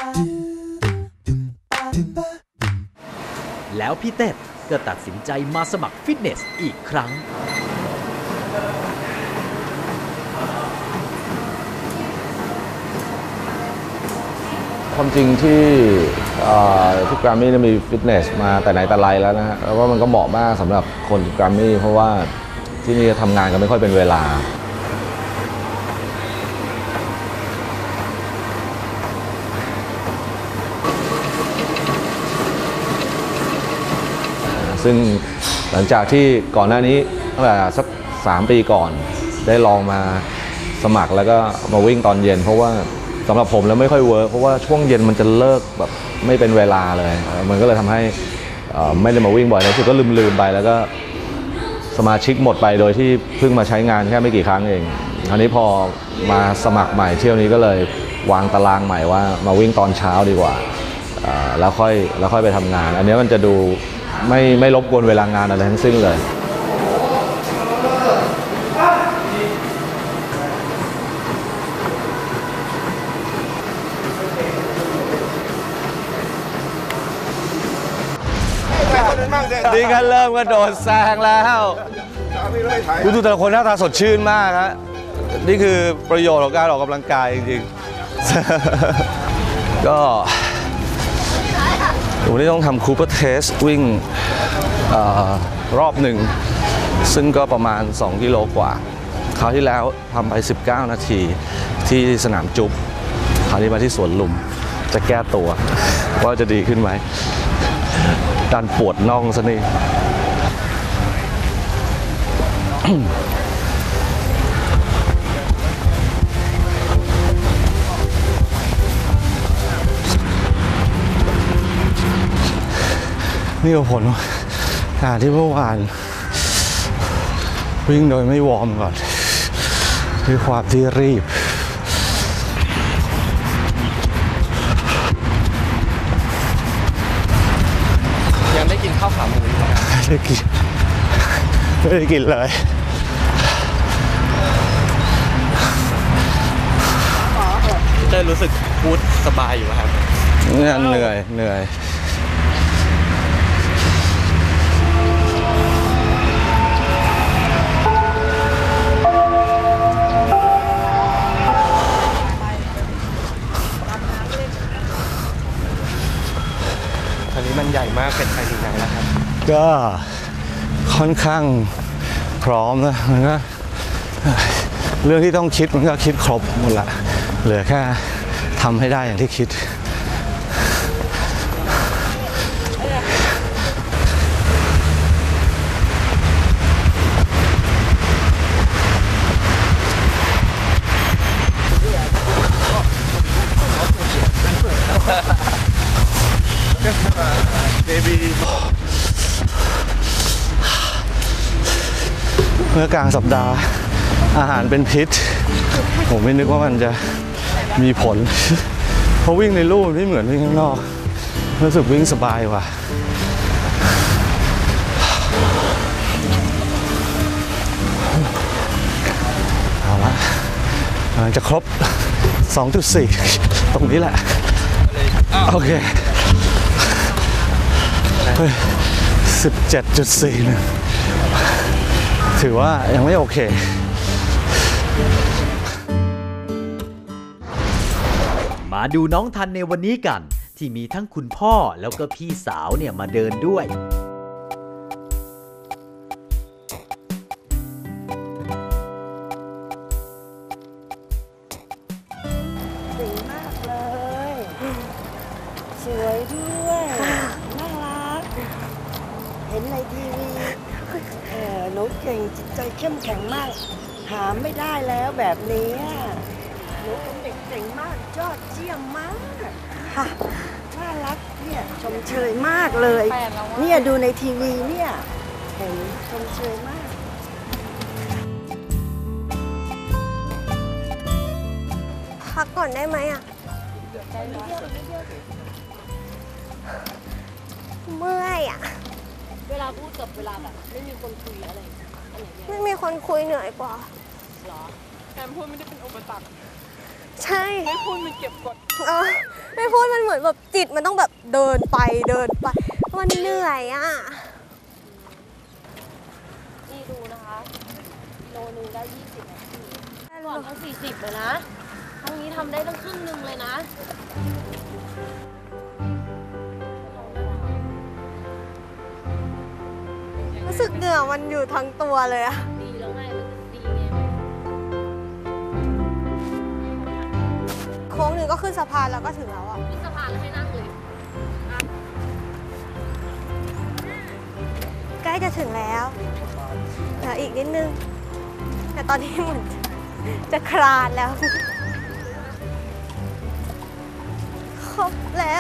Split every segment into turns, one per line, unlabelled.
แล้วพี่เต้ก็ตัดสินใจมาสมัครฟิตเนสอีกครั้ง
ความจริงที่แกรมมี่มีฟิตเนสมาแต่ไหนแต่ไรแล้วนะฮะแล้วก็มันก็เหมาะมากสำหรับคนแกรมมี่เพราะว่าที่นี่ทำงานกันไม่ค่อยเป็นเวลาซึ่งหลังจากที่ก่อนหน้านี้ตั้งแต่สัก3 ปีก่อนได้ลองมาสมัครแล้วก็มาวิ่งตอนเย็นเพราะว่าสำหรับผมแล้วไม่ค่อยเวิร์กเพราะว่าช่วงเย็นมันจะเลิกแบบไม่เป็นเวลาเลยมันก็เลยทำให้ไม่ได้มาวิ่งบ่อยในสุดก็ลืมไปแล้วก็สมาชิกหมดไปโดยที่เพิ่งมาใช้งานแค่ไม่กี่ครั้งเองคราวนี้พอมาสมัครใหม่เที่ยวนี้ก็เลยวางตารางใหม่ว่ามาวิ่งตอนเช้าดีกว่าแล้วค่อยไปทำงานอันนี้มันจะดูไม่รบกวนเวลางานอะไรทั้งสิ้นเลย
นี่ก็เริ่มกระโดดแซงแล้วดูแต่ละคนหน้าตาสดชื่นมากครับนี่คือประโยชน์ของการออกกำลังกายจริงๆก็วันนี้ต้องทำคูเปอร์เทสวิ่งรอบหนึ่งซึ่งก็ประมาณ2 กิโลกว่าคราวที่แล้วทำไป19 นาทีที่สนามจุ๊บคราวนี้มาที่สวนลุมจะแก้ตัวว่าจะดีขึ้นไหมดันปวดน่องซะนี่นี่ก็ผลที่เมื่อวานวิ่งโดยไม่วอร์มก่อนด้วยความที่รีบยังได้กินข้าวขาหมูไหมไม่ได้กินเลยพี่เต้รู้สึกพูดสบายอยู่ครับเนี่ยเหนื่อยอันนี้มันใหญ่มากเป็นไทยดีไหนแล้วครับก็ค่อนข้างพร้อมนะมันก็เรื่องที่ต้องคิดมันก็คิดครบหมดละเหลือแค่ทำให้ได้อย่างที่คิดเมื่อกลางสัปดาห์อาหารเป็นพิษผมไม่นึกว่ามันจะมีผลเพราะวิ่งในลู่ไม่เหมือนวิ่งข้างนอกรู้สึกวิ่งสบายกว่าเอาละกำลังจะครบ 2.4 ตรงนี้แหละโอเค 17.4 นึงถือว่ายังไม่โอเค
มาดูน้องทันในวันนี้กันที่มีทั้งคุณพ่อแล้วก็พี่สาวเนี่ยมาเดินด้วย
สวยมากเลยสวยด้วยน่ารักเห็นในทีวีหนูเก่งจิตใจเข้มแข็งมากหาไม่ได้แล้วแบบนี้หนูเป็นเด็กเก่งมากยอดเยี่ยมมากค่ะน่ารักเนี่ยชมเชยมากเลยเนี่ยดูในทีวีเนี่ยเห็นชมเชยมาก
พักก่อนได้ไหมอ่ะเมื่อยอ่ะ
เวลาพูดกับเวลาแบบไม่มีคนคุยอะไร
ไม่มีคนคุยเหนื่อยกว่า
หรอการพูดไม่ได้เป็นอุปสรรค
ใช่
ไม่พูดมันเก็บกด
ไม่ไม่พูดมันเหมือนแบบจิตมันต้องแบบเดินไปมันเหนื่อยอ่ะ
นี่ดูนะคะกิโลนึงได้20 นาทีก่อนทั้ง40เลยนะทั้งนี้ทำได้ตั้งครึ่งนึงเลยนะ
รู้สึกเหงื่อมันอยู่ทั้งตัวเลยอะ
ดีแล้วไงมันดีไง
โค้งหนึ่งก็ขึ้นสะพานแล้วก็ถึงแล้วอะ
ขึ้นสะพานแล้วให้นั่งเลย
ใกล้จะถึงแล้วเหลืออีกนิดนึงแต่ตอนนี้เหมือนจะคลานแล้วครบแล้ว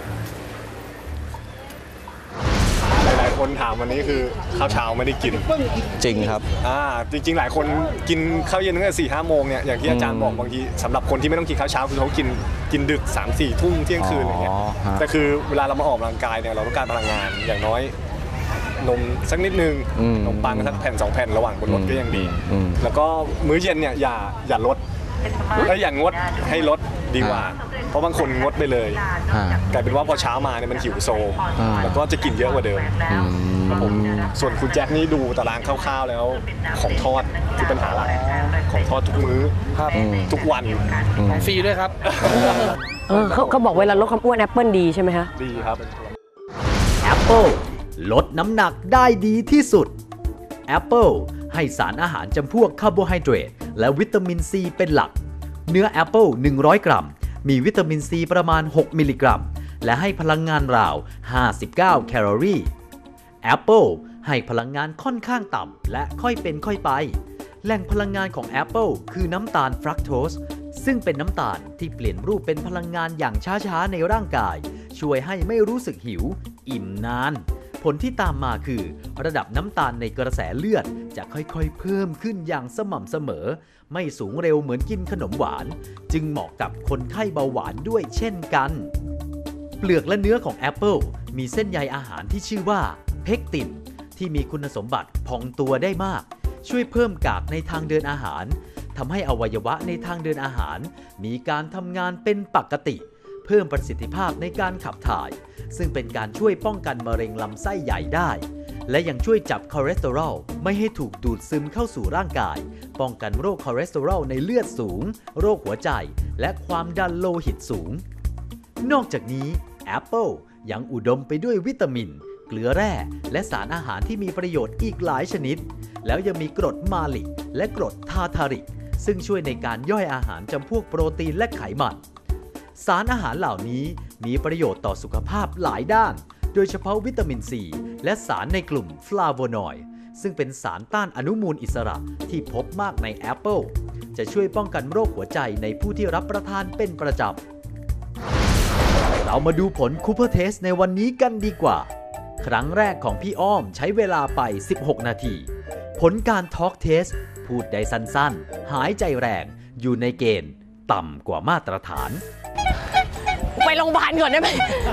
หลายๆคนถามวันนี้คือข้าวเช้าไม่ได้กิน
จริงครับ
จริงๆหลายคนกินข้าวเย็นตั้งแต่4-5 โมงเนี่ยอย่างที่อาจารย์บอกบางทีสำหรับคนที่ไม่ต้องกินข้าวเช้าคือเขากินดึก 3-4 ทุ่มเที่ยงคืนอะไรเงี้ย
อ๋อฮะ
แต่คือเวลาเรามาออกกำลังกายเนี่ยเราต้องการพลังงานอย่างน้อยนมสักนิดนึงนมปังสักแผ่น2 แผ่นระหว่างบนรถก็ยังดี แล้วก็มื้อเย็นเนี่ยอย่าลดแล้วอย่างงดให้ลดดีกว่า เพราะบางคนงดไปเลยกลายเป็นว่าพอเช้ามาเนี่ยมันหิวโซแล้วก็จะกินเยอะกว่าเดิมครับผมส่วนคุณแจ็คนี่ดูตารางคร่าวๆแล้วของทอดคือปัญหาหลักของทอดทุกมื้อทุกวัน
ฟรีด้วยครับ
เขาบอกเวลาลดความอ้วนแอปเปิลดีใช่ไหมคะ
ดีครับ
แอปเปิลลดน้ำหนักได้ดีที่สุดแอปเปิลให้สารอาหารจำพวกคาร์โบไฮเดรตและวิตามินซีเป็นหลักเนื้อแอปเปิล100 กรัมมีวิตามินซีประมาณ6 มิลลิกรัมและให้พลังงานราว59 แคลอรี่แอปเปิลให้พลังงานค่อนข้างต่ำและค่อยเป็นค่อยไปแหล่งพลังงานของแอปเปิลคือน้ำตาลฟรักโตสซึ่งเป็นน้ำตาลที่เปลี่ยนรูปเป็นพลังงานอย่างช้าๆในร่างกายช่วยให้ไม่รู้สึกหิวอิ่มนานผลที่ตามมาคือระดับน้ำตาลในกระแสเลือดจะค่อยๆเพิ่มขึ้นอย่างสม่ำเสมอไม่สูงเร็วเหมือนกินขนมหวานจึงเหมาะกับคนไข้เบาหวานด้วยเช่นกันเปลือกและเนื้อของแอปเปิลมีเส้นใยอาหารที่ชื่อว่าเพกตินที่มีคุณสมบัติพองตัวได้มากช่วยเพิ่มกากในทางเดินอาหารทำให้อวัยวะในทางเดินอาหารมีการทำงานเป็นปกติเพิ่มประสิทธิภาพในการขับถ่ายซึ่งเป็นการช่วยป้องกันมะเร็งลำไส้ใหญ่ได้และยังช่วยจับคอเลสเตอรอลไม่ให้ถูกดูดซึมเข้าสู่ร่างกายป้องกันโรคคอเลสเตอรอลในเลือดสูงโรคหัวใจและความดันโลหิตสูงนอกจากนี้แอปเปิลยังอุดมไปด้วยวิตามินเกลือแร่และสารอาหารที่มีประโยชน์อีกหลายชนิดแล้วยังมีกรดมาลิกและกรดทาร์ทาริกซึ่งช่วยในการย่อยอาหารจำพวกโปรตีนและไขมันสารอาหารเหล่านี้มีประโยชน์ต่อสุขภาพหลายด้านโดยเฉพาะวิตามินซีและสารในกลุ่มฟลาโวนอยด์ซึ่งเป็นสารต้านอนุมูลอิสระที่พบมากในแอปเปิลจะช่วยป้องกันโรคหัวใจในผู้ที่รับประทานเป็นประจำเรามาดูผลคูเปอร์เทสในวันนี้กันดีกว่าครั้งแรกของพี่อ้อมใช้เวลาไป16 นาทีผลการทอล์กเทสพูดได้สั้นๆหายใจแรงอยู่ในเกณฑ์ต่ำกว่ามาตรฐาน
ไปโรงพยาบาลก่อนได้ไหม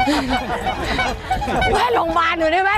ไปโรงพยาบาลหน่อยได้ไหม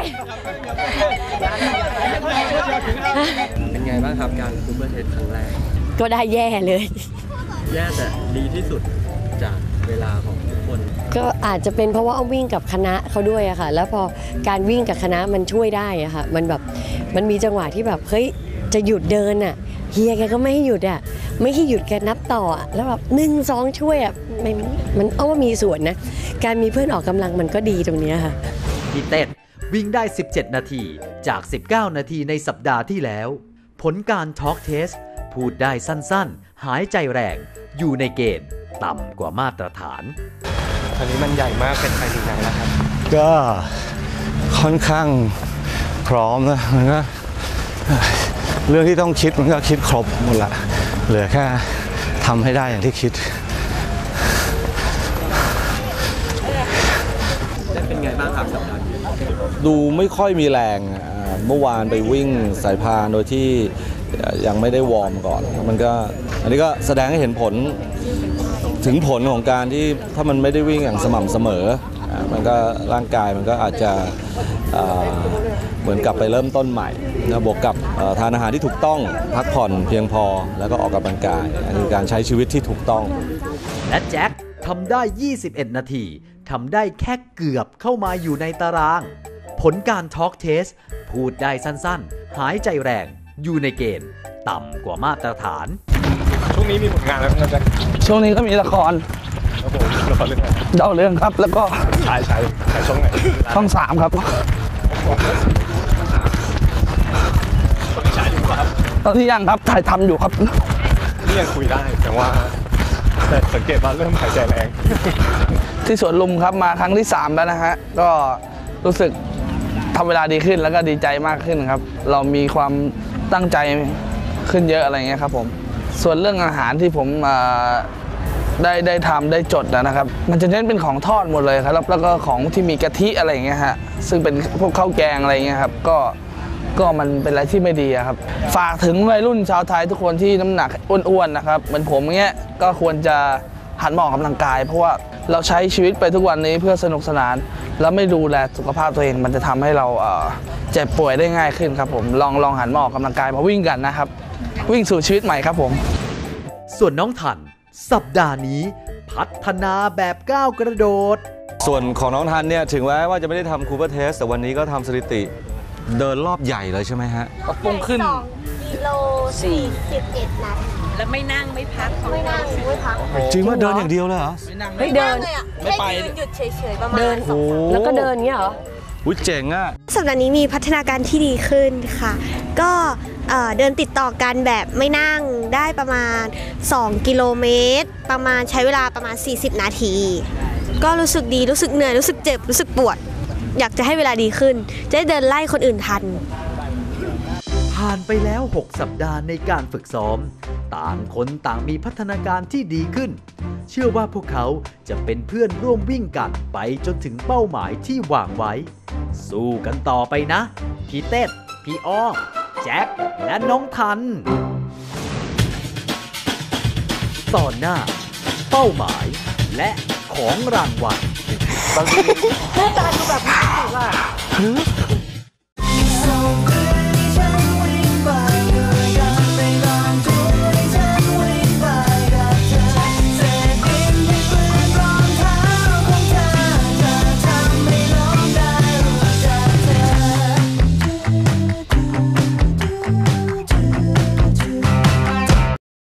เป็นไงบ้างครับการซูเปอร์เทสครั้งแรก
ก็ได้แย่เลย
แย่แต่ดีที่สุดจากเวลาของทุกคน
ก็อาจจะเป็นเพราะว่าเอาวิ่งกับคณะเขาด้วยอะค่ะแล้วพอการวิ่งกับคณะมันช่วยได้อะค่ะมันแบบมันมีจังหวะที่แบบเฮ้ยจะหยุดเดินอะเฮียแกก็ไม่ให้หยุดอะไม่ให้หยุดแกนับต่ออะแล้วแบบ1 2ช่วยอะมันเอาว่ามีส่วนนะการมีเพื่อนออกกำลังมันก็ดีตรงนี้ค่ะ
พี่เต้นวิ่งได้17 นาทีจาก19 นาทีในสัปดาห์ที่แล้วผลการทอล์กเทสพูดได้สั้นๆหายใจแรงอยู่ในเกณฑ์ต่ำกว่ามาตรฐาน
อันนี้มันใหญ่มากเป็นใครถึงไหนแล้วครับ
ก็ค่อนข้างพร้อมนะมันก็เรื่องที่ต้องคิดมันก็คิดครบหมดละเหลือแค่ทำให้ได้อย่างที่คิด
เป็นไงบ้างครับสัปดาห์นี้
ดูไม่ค่อยมีแรงเมื่อวานไปวิ่งสายพานโดยที่ยังไม่ได้วอร์มก่อนมันก็อันนี้ก็แสดงให้เห็นผลถึงผลของการที่ถ้ามันไม่ได้วิ่งอย่างสม่ำเสมอมันก็ร่างกายมันก็อาจจะเหมือนกับไปเริ่มต้นใหม่บวกกับทานอาหารที่ถูกต้องพักผ่อนเพียงพอแล้วก็ออกกำลังกายอันนี้การใช้ชีวิตที่ถูกต้อง
และแจ็คทำได้ 21 นาทีทำได้แค่เกือบเข้ามาอยู่ในตาราง ผลการทอล์กเทสพูดได้สั้นๆหายใจแรงอยู่ในเกณฑ์ต่ำกว่ามาตรฐาน
ช่วงนี้มีผลงานอะไรบ้างครับแจ็ค
ช่วงนี้ก็มีละคร
ครับผมละครเรื่องอะไร
ดาวเรื่องครับ แล้วก็
ฉายช่องไหน
ช่อง 3 ครับ
ฉายอยู่ครับ
ตอนที่ยังครับถ่ายทำอยู่ครับ
นี่ยังคุยได้แต่ว่าแต่สังเกตว่าเริ่มหายใจแรง
ที่สวนลุมครับมาครั้งที่ 3 แล้วนะฮะก็รู้สึกทำเวลาดีขึ้นแล้วก็ดีใจมากขึ้นครับ เรามีความตั้งใจขึ้นเยอะอะไรเงี้ยครับผมส่วนเรื่องอาหารที่ผมได้ทำได้จดนะครับมันจะเน้นเป็นของทอดหมดเลยครับแล้วก็ของที่มีกะทิอะไรอย่างเงี้ยฮะซึ่งเป็นพวกข้าวแกงอะไรเงี้ยครับก็มันเป็นอะไรที่ไม่ดีครับฝากถึงวัยรุ่นชาวไทยทุกคนที่น้ำหนักอ้วนๆนะครับเหมือนผมเงี้ยก็ควรจะหันมาออกกำลังกายเพราะว่าเราใช้ชีวิตไปทุกวันนี้เพื่อสนุกสนานแล้วไม่ดูแลสุขภาพตัวเองมันจะทำให้เราเจ็บป่วยได้ง่ายขึ้นครับผมลองหันมาออกกำลังกายมาวิ่งกันนะครับวิ่งสู่ชีวิตใหม่ครับผม
ส่วนน้องทันสัปดาห์นี้พัฒนาแบบก้าวกระโดด
ส่วนของน้องทันเนี่ยถึงแม้ว่าจะไม่ได้ทำคูเปอร์เทสแต่วันนี้ก็ทำสถิติเดินรอบใหญ่เลยใช่ไหมฮะ
ปรับปรุงขึ้น
2 กิโล 41 นาที
แล้วไม่นั่งไม่พัก
ไม่นั่งไม่พัก
จริงว่าเดินอย่างเดียวเลยเหรอ
ไม่เดิน
เลยอ่ะแค่ยืนหยุดเฉยๆประมาณ
เดินแล้วก็เดินเงี้ยเหรอ
อุ้ยเจ๋งอ่ะ
สัปดาห์นี้มีพัฒนาการที่ดีขึ้นค่ะ ก็เดินติดต่อกันแบบไม่นั่งได้ประมาณ 2 กิโลเมตรประมาณใช้เวลาประมาณ 40 นาที ก็รู้สึกดีรู้สึกเหนื่อยรู้สึกเจ็บรู้สึกปวด อยากจะให้เวลาดีขึ้นจะได้เดินไล่คนอื่นทัน
ผ่านไปแล้ว 6 สัปดาห์ในการฝึกซ้อมต่างคนต่างมีพัฒนาการที่ดีขึ้น เชื่อว่าพวกเขาจะเป็นเพื่อนร่วมวิ่งกันไปจนถึงเป้าหมายที่วางไว้ สู้กันต่อไปนะ พี่เต้พี่อ้อแจ็คและน้องทัน ตอนหน้าเป้าหมายและของรางวัล
หน้าตาดูแบบมีความสุขอ่ะ